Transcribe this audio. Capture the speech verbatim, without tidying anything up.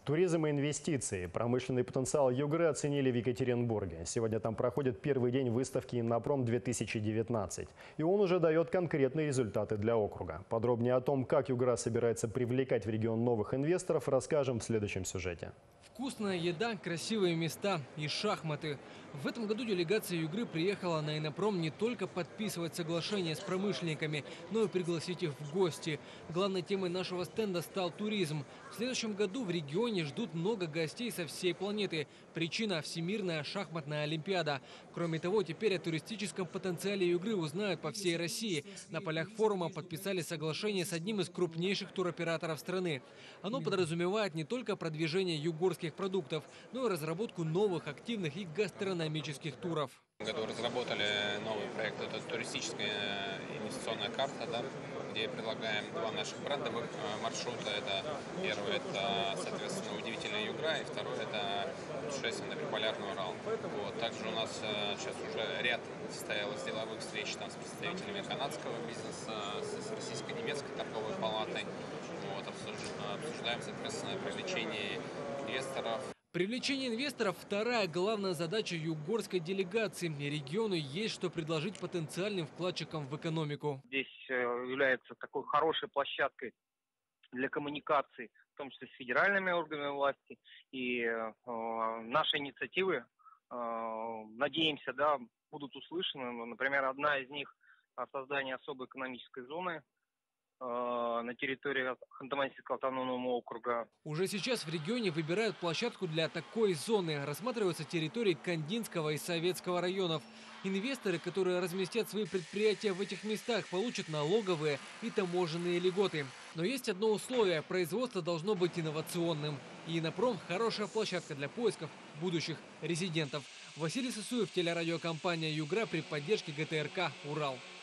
Туризм и инвестиции. Промышленный потенциал Югры оценили в Екатеринбурге. Сегодня там проходит первый день выставки «Иннопром-две тысячи девятнадцать». И он уже дает конкретные результаты для округа. Подробнее о том, как Югра собирается привлекать в регион новых инвесторов, расскажем в следующем сюжете. Вкусная еда, красивые места и шахматы. В этом году делегация Югры приехала на Иннопром не только подписывать соглашения с промышленниками, но и пригласить их в гости. Главной темой нашего стенда стал туризм. В следующем году в регионе ждут много гостей со всей планеты. Причина – Всемирная шахматная олимпиада. Кроме того, теперь о туристическом потенциале Югры узнают по всей России. На полях форума подписали соглашение с одним из крупнейших туроператоров страны. Оно подразумевает не только продвижение югорских продуктов, но и разработку новых активных и гастрономических туров. В этом году разработали новый проект, это туристическая инвестиционная карта, да, где предлагаем два наших брендовых маршрута. Это первый, это, соответственно, удивительная Югра, и второй, это путешествие на биполярный Урал. Вот. Также у нас сейчас уже ряд состоялось деловых встреч там, с представителями канадского бизнеса, с российско-немецкой торговой палатой. Вот. Обсуждаем, соответственно, привлечение инвесторов. Привлечение инвесторов – вторая главная задача югорской делегации. И региону есть что предложить потенциальным вкладчикам в экономику. Здесь является такой хорошей площадкой для коммуникаций, в том числе с федеральными органами власти. И э, наши инициативы, э, надеемся, да, будут услышаны. Например, одна из них – создание особой экономической зоны на территории Ханты-Мансийского автономного округа. Уже сейчас в регионе выбирают площадку для такой зоны. Рассматриваются территории Кандинского и Советского районов. Инвесторы, которые разместят свои предприятия в этих местах, получат налоговые и таможенные льготы. Но есть одно условие – производство должно быть инновационным. И Иннопром – хорошая площадка для поисков будущих резидентов. Василий Сысуев, телерадиокомпания «Югра» при поддержке гэ тэ эр ка «Урал».